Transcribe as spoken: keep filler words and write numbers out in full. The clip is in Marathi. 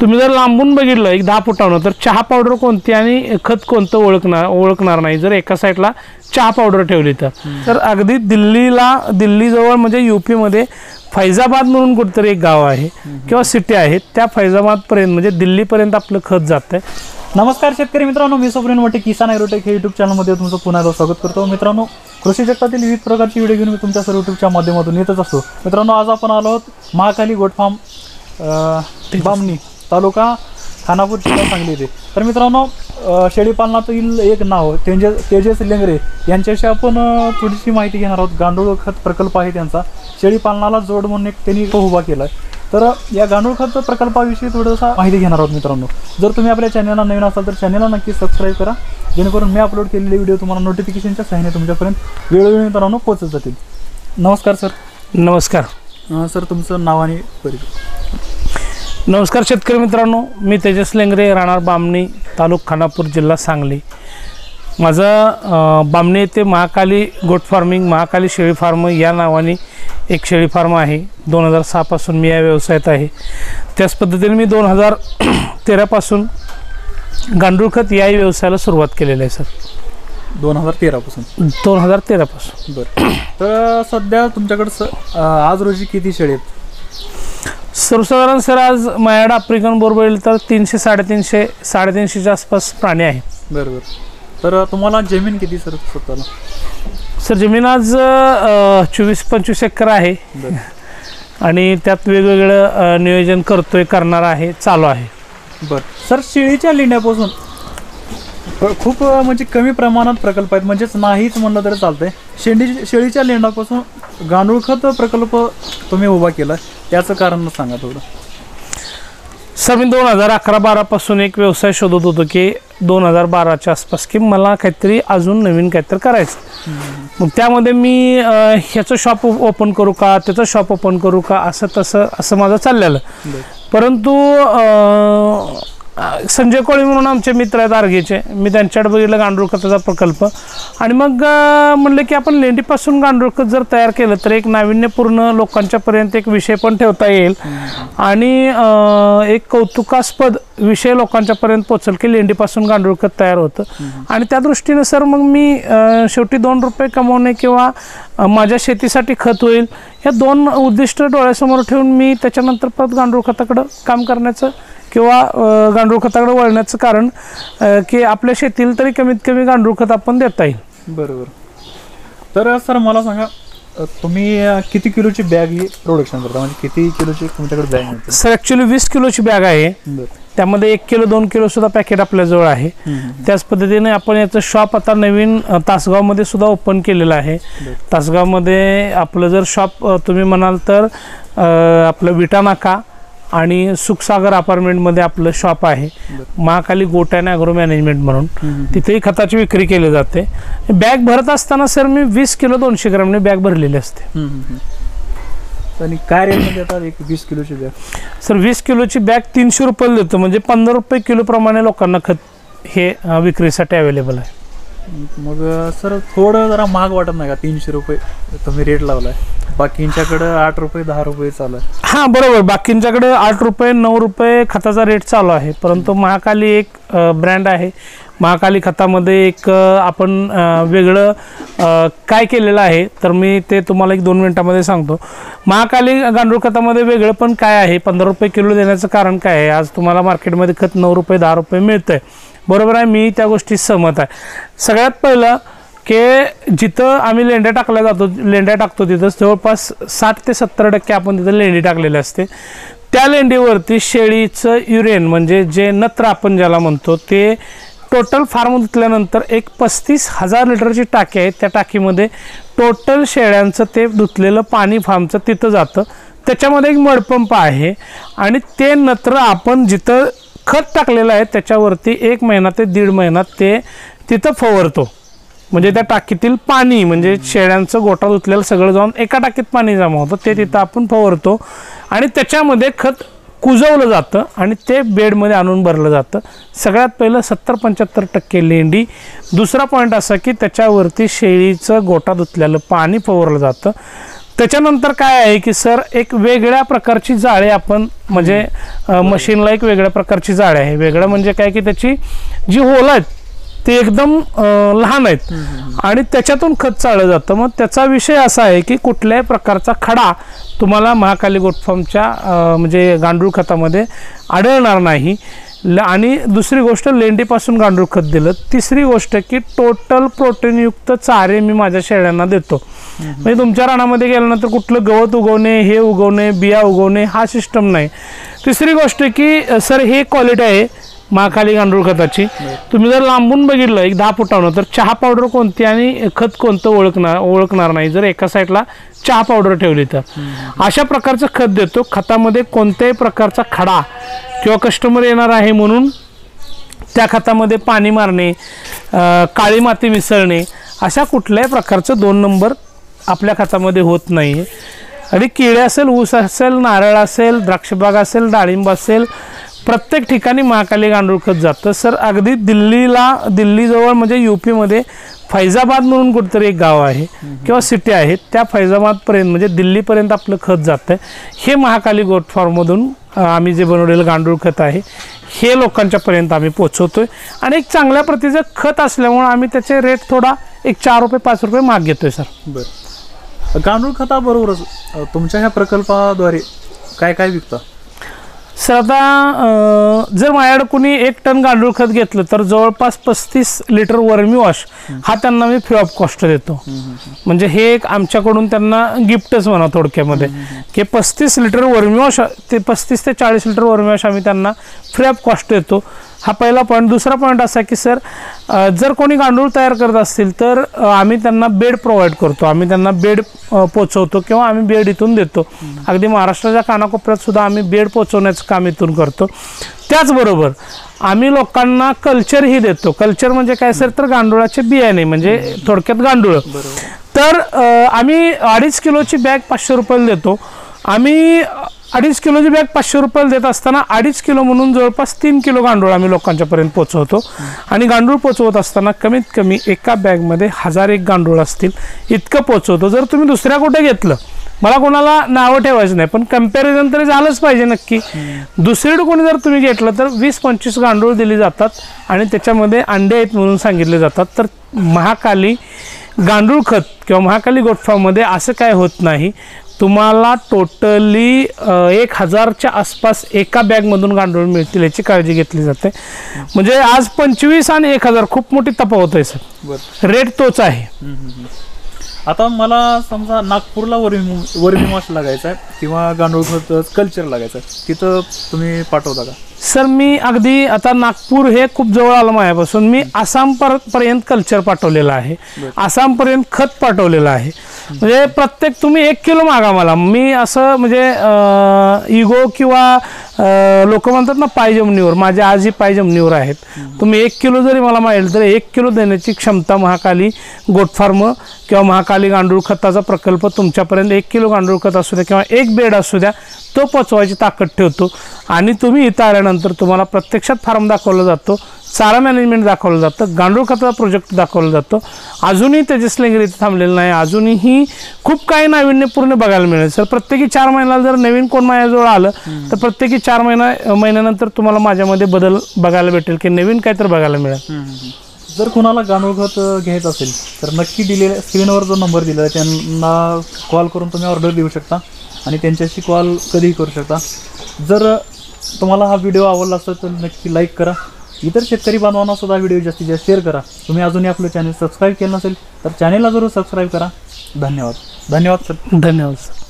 तुम्ही जर लांबून बघितलं एक दहा फुटावरून तर चहा पावडर कोणती आणि खत कोणतं ओळखणार ओळखणार नाही जर एका साईडला चहा पावडर ठेवली तर तर अगदी दिल्लीला दिल्लीजवळ म्हणजे यूपीमध्ये फैजाबाद म्हणून कुठेतरी एक गाव आहे किंवा सिटी आहे त्या फैजाबादपर्यंत म्हणजे दिल्लीपर्यंत आपलं खत जातं आहे. नमस्कार शेतकरी मित्रांनो, मी सोप्रेन मोठे किसान ॲग्रोटेक हे यूट्यूब चॅनलमध्ये तुमचं पुन्हा एकदा स्वागत करतो. मित्रांनो, कृषी जगतातील विविध प्रकारची व्हिडिओ घेऊन मी तुमच्या सर्व यूट्यूबच्या माध्यमातून येतच असतो. मित्रांनो, आज आपण आलो आहोत महाकाली गोट फार्म बामणी तालुका खानापूर जिल्हा सांगली येथे. तर मित्रांनो, शेळीपालनातील एक नाव तेजस तेजस लेंगरे यांच्याशी आपण थोडीशी माहिती घेणार आहोत. गांडूळ खत प्रकल्प आहे त्यांचा, शेळीपालनाला जोड म्हणून एक त्यांनी उभा केला आहे. तर या गांडूळ खत प्रकल्पाविषयी थोडंसं माहिती घेणार आहोत. मित्रांनो, जर तुम्ही आपल्या चॅनलला नवीन असाल तर चॅनलला नक्की सबस्क्राईब करा, जेणेकरून मी अपलोड केलेले व्हिडिओ तुम्हाला नोटिफिकेशनच्या सहाय्याने तुमच्यापर्यंत वेळोवेळी मित्रांनो पोहोचत जातील. नमस्कार सर. नमस्कार सर, तुमचं नाव आणि परिचय. नमस्कार शेतकरी मित्रांनो, मी तेजस लेंगरे, राहणार बामणी, तालुका खानापूर, जिल्हा सांगली. माझं बामणी येथे महाकाली गोट फार्मिंग, महाकाली शेळी फार्म या नावाने एक शेळी फार्म आहे. दोन हजार सहापासून मी या व्यवसायात आहे. त्याच पद्धतीने मी दोन हजार तेरापासून गांडूळ खत याही व्यवसायाला सुरुवात केलेली आहे सर. दोन हजार तेरापासून दोन हजार तेरापासून बरं. तर सध्या तुमच्याकडं आज रोजी किती शेळी आहेत? सर्वसाधारण सर आज माझ्याकडे आफ्रिकन बोरबेल तर तीनशे साडेतीनशे साडेतीनशेच्या आसपास प्राणी आहे. बरोबर. तर तुम्हाला जमीन किती सर स्वतःला? सर जमीन आज चोवीस पंचवीस एकर आहे आणि त्यात वेगवेगळं नियोजन करतोय, करणार आहे, चालू आहे. बरं सर, शेळीच्या लेंड्यापासून खूप म्हणजे कमी प्रमाणात प्रकल्प आहेत, म्हणजेच नाहीच म्हणलं तरी चालतंय. शेंडी शेळीच्या लेंडापासून गांडूळ खत प्रकल्प तुम्ही उभा केला, त्याचं कारण सांगा थोडं. सर मी दोन हजार अकरा बारापासून एक व्यवसाय शोधत होतो की दोन हजार बाराच्या आसपास की मला काहीतरी अजून नवीन काहीतरी करायचं. मग त्यामध्ये मी ह्याचं शॉप ओपन करू का, त्याचं शॉप ओपन करू का, असं तसं असं माझं चाललेलं. परंतु संजय कोळी म्हणून आमचे मित्र आहेत आर्गेचे, मी त्यांच्याकडे बघितलं गांडूळ खताचा प्रकल्प आणि मग म्हणलं की आपण लेंडीपासून गांडूळ खत जर तयार केलं तर एक नाविन्यपूर्ण लोकांच्यापर्यंत एक विषय पण ठेवता येईल आणि एक कौतुकास्पद विषय लोकांच्यापर्यंत पोचेल की लेंडीपासून गांडूळ खत तयार होतं. आणि त्या दृष्टीने सर मग मी शेवटी दोन रुपये कमवणे किंवा माझ्या शेतीसाठी खत होईल या दोन उद्दिष्ट डोळ्यासमोर ठेवून मी त्याच्यानंतर परत गांडूळ खताकडं काम करण्याचं किंवा गांडूळ खताकडे वळण्याचं कारण की आपल्या शेतीला तरी कमीत कमी गांडूळ खत आपण देता येईल. बरोबर. तर सर मला सांगा, तुम्ही किती किलोची बॅग ही प्रोडक्शन करता, म्हणजे किती किलोची तुमच्याकडे बॅग मिळते? सर ॲक्च्युली वीस किलोची बॅग आहे. त्यामध्ये एक किलो दोन किलो सुद्धा पॅकेट आपल्याजवळ आहे. त्याच पद्धतीने आपण याचं शॉप आता नवीन तासगावमध्ये सुद्धा ओपन केलेलं आहे. तासगावमध्ये आपलं जर शॉप तुम्ही म्हणाल तर आपलं विटा नाका आणि सुखसागर अपार्टमेंटमध्ये आपलं शॉप आहे, महाकाली गोट अँड ॲग्रो मॅनेजमेंट म्हणून. तिथेही खताची विक्री केली जाते. बॅग भरत असताना सर मी वीस किलो दोनशे ग्रामने बॅग भरलेली असते. आणि काय रेटमध्ये येतात एक वीस किलोची बॅग? सर वीस किलोची बॅग तीनशे रुपयाला देतो, म्हणजे पंधरा रुपये किलो प्रमाणे लोकांना खत हे विक्रीसाठी अवेलेबल आहे. मग सर थोडं जरा महाग वाटत नाही का? तीनशे रुपये तुम्ही रेट लावलाय, बाकींच्याकडं आठ रुपये दहा रुपये चालू आहे. हां बरोबर, बाकींच्याकडे आठ रुपये नऊ रुपये खताचा रेट चालू आहे. परंतु महाकाली एक ब्रँड आहे. महाकाली खतामध्ये एक आपण वेगळं काय केलेलं आहे तर मी ते तुम्हाला एक दोन मिनिटामध्ये सांगतो. महाकाली गांडूळ खतामध्ये वेगळं पण काय आहे, पंधरा रुपये किलो देण्याचं कारण काय आहे? आज तुम्हाला मार्केटमध्ये खत नऊ रुपये दहा रुपये मिळतं आहे, बरोबर आहे, मी त्या गोष्टी सहमत आहे. सगळ्यात पहिलं की जिथं आम्ही लेंड्या टाकल्या जातो लेंड्या टाकतो तिथं जवळपास साठ ते सत्तर टक्के आपण तिथं लेंडी टाकलेली असते. त्या लेंडीवरती शेळीचं युरेन म्हणजे जे नत्र आपण ज्याला म्हणतो ते टोटल फार्म धुतल्यानंतर एक पस्तीस हजार लिटरची टाकी आहे. त्या टाकीमध्ये टोटल शेळ्यांचं ते धुतलेलं पाणी फार्मचं तिथं जातं. त्याच्यामध्ये एक मडपंप आहे आणि ते नत्र आपण जिथं खत टाकलेलं आहे त्याच्यावरती एक महिना ते दीड महिना ते तिथं फवारतो. म्हणजे त्या टाकीतील पाणी म्हणजे शेळ्यांचं गोठा धुतलेलं सगळं जाऊन एका टाकीत पाणी जमा होतं, ते तिथं आपण फवारतो आणि त्याच्यामध्ये खत कुजवलं जातं आणि ते बेडमध्ये आणून भरलं जातं. सगळ्यात पहिलं सत्तर पंच्याहत्तर टक्के लेंडी. दुसरा पॉईंट असा की त्याच्यावरती शेळीचं गोठा धुतलेलं पाणी फवारलं जातं. त्याच्यानंतर काय आहे की सर एक वेगळ्या प्रकारची जाळे आपण म्हणजे मशीनला एक वेगळ्या प्रकारची जाळे आहे. वेगळं म्हणजे काय की त्याची जी होल आहेत ते एकदम लहान आहेत आणि त्याच्यातून खत चाललं जातं. मग त्याचा विषय असा आहे की कुठल्याही प्रकारचा खडा तुम्हाला महाकाली गोट फार्मच्या म्हणजे गांडूळ खतामध्ये आढळणार नाही. आणि दुसरी गोष्ट लेंडीपासून गांडूळ खत दिलं. तिसरी गोष्ट की टोटल प्रोटीनयुक्त चारे मी माझ्या शेळ्यांना देतो. म्हणजे तुमच्या रानामध्ये गेल्यानंतर कुठलं गवत उगवणे हे उगवणे बिया उगवणे हा सिस्टम नाही. तिसरी गोष्ट की सर हे क्वालिटी आहे महाकाली गांडूळ खताची. तुम्ही जर लांबून बघितलं एक दहा फुटावरून तर चहा पावडर कोणती आणि खत कोणतं ओळखणार ओळखणार नाही जर एका साईडला चहा पावडर ठेवली तर. अशा प्रकारचं खत देतो. खतामध्ये कोणत्याही प्रकारचा खडा किंवा कस्टमर येणार आहे म्हणून त्या खतामध्ये पाणी मारणे काळी माती मिसळणे अशा कुठल्याही प्रकारचं दोन नंबर आपल्या खतामध्ये होत नाही. आणि केळे असेल ऊस असेल नारळ असेल द्राक्षबाग असेल डाळिंब असेल प्रत्येक ठिकाणी महाकाली गांडूळ खत जातं. सर अगदी दिल्लीला दिल्लीजवळ म्हणजे यूपीमध्ये फैजाबाद म्हणून कुठेतरी एक गाव आहे किंवा सिटी आहे त्या फैजाबादपर्यंत म्हणजे दिल्लीपर्यंत आपलं खत जातं. हे महाकाली गोट फार्ममधून आम्ही जे बनवलेलं गांडूळ खत आहे हे लोकांच्यापर्यंत आम्ही पोचवतोय. आणि एक चांगल्या प्रतीचं खत असल्यामुळे आम्ही त्याचे रेट थोडा एक चार रुपये पाच रुपये माग घेतोय सर. बरं, गांडूळ खताबरोबरच तुमच्या ह्या प्रकल्पाद्वारे काय काय विकता? सर आता जर माझ्याकडे कोणी एक टन गांडूळ खत घेतलं तर जवळपास पस्तीस लिटर वर्मी वॉश हा त्यांना मी फ्री ऑफ कॉस्ट देतो. म्हणजे हे एक आमच्याकडून त्यांना गिफ्टच म्हणा थोडक्यामध्ये की पस्तीस लिटर वर्मी वॉश ते पस्तीस ते चाळीस लिटर वर्मी वॉश आम्ही त्यांना फ्री ऑफ कॉस्ट देतो. हा पहिला पॉईंट. दुसरा पॉईंट असा की सर जर कोणी गांडूळ तयार करत असतील तर आम्ही त्यांना बेड प्रोव्हाइड करतो. आम्ही त्यांना बेड पोचवतो किंवा आम्ही बेड इथून देतो. अगदी महाराष्ट्राच्या कानाकोपऱ्यात सुद्धा आम्ही बेड पोचवण्याचं काम इथून करतो. त्याचबरोबर आम्ही लोकांना कल्चरही देतो. कल्चर म्हणजे काय सर तर गांडुळाचे बियाणे म्हणजे थोडक्यात गांडूळ. तर आम्ही अडीच किलोची बॅग पाचशे रुपयाला देतो. आम्ही अडीच किलोची बॅग पाचशे रुपयाला देत असताना अडीच किलो म्हणून जवळपास तीन किलो गांडूळ आम्ही लोकांच्यापर्यंत पोचवतो. आणि गांडूळ पोचवत असताना कमीत कमी एका बॅगमध्ये हजार एक गांडूळ असतील इतकं पोचवतो. जर तुम्ही दुसऱ्या कुठे घेतलं मला कोणाला नावं ठेवायचं नाही पण कम्पॅरिझन तरी झालंच पाहिजे नक्की. दुसरीकडे कोणी जर तुम्ही घेतलं तर वीस पंचवीस गांडूळ दिली जातात आणि त्याच्यामध्ये अंडे आहेत म्हणून सांगितले जातात. तर महाकाली गांडूळ खत किंवा महाकाली गोट फार्ममध्ये असं काय होत नाही. तुम्हाला टोटली एक हजारच्या आसपास एका बॅगमधून गांडूळ मिळतील याची काळजी घेतली जाते. म्हणजे आज पंचवीस आणि एक हजार खूप मोठी तफावत आहे सर. रेट तोच आहे. आता मला समजा नागपूरला वर्मी वर्मी वॉश लागायचा आहे किंवा गांडूळ खत कल्चर लागायचं आहे तिथं तुम्ही पाठवता का? सर मी अगदी आता नागपूर हे खूप जवळ आलं माझ्यापासून. मी आसाम पर्यंत कल्चर पाठवलेलं आहे. आसामपर्यंत खत पाठवलेलं आहे. म्हणजे प्रत्येक तुम्ही एक किलो मागा मला. मी असं म्हणजे इगो किंवा लोक म्हणतात ना पाय जमिनीवर माझे आजही पाय जमिनीवर आहेत. तुम्ही एक किलो जरी मला मागेल तर एक किलो देण्याची क्षमता महाकाली गोट फार्म किंवा महाकाली गांडूळ खताचा प्रकल्प तुमच्यापर्यंत एक किलो गांडूळ खत असू द्या किंवा एक बेड असू द्या तो पोचवायची ताकद ठेवतो. आणि तुम्ही इथं आल्यानंतर तुम्हाला प्रत्यक्षात फार्म दाखवला जातो. चारा मॅनेजमेंट दाखवलं जातं. गांडूळ खताचा प्रोजेक्ट दाखवला जातो. अजूनही तेजस्लेंगरी इथे थांबलेलं नाही. अजूनही खूप काही नाविन्यपूर्ण बघायला मिळेल सर. प्रत्येकी चार महिन्याला जर नवीन कोण माझ्याजवळ आलं तर प्रत्येकी चार महिना महिन्यानंतर तुम्हाला माझ्यामध्ये बदल बघायला भेटेल की नवीन काहीतरी बघायला मिळेल. जर कोणाला गांडूळ खत घ्यायचं असेल तर नक्की दिलेल्या स्क्रीनवर जो नंबर दिला आहे त्यांना कॉल करून तुम्ही ऑर्डर देऊ शकता आणि त्यांच्याशी कॉल कधीही करू शकता. जर तुम्हाला हा व्हिडिओ आवडला असेल तर नक्की लाईक करा. इतर शेतकरी बांधवांना सुद्धा व्हिडिओ जास्तीत जास्त शेअर करा. तुम्ही अजूनही आपलं चॅनल सबस्क्राईब केलं नसेल तर चॅनलला जरूर सबस्क्राईब करा. धन्यवाद. धन्यवाद सर. धन्यवाद सर.